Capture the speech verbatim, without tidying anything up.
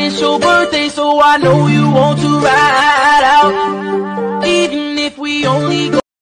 it's your birthday, so I know you want to ride.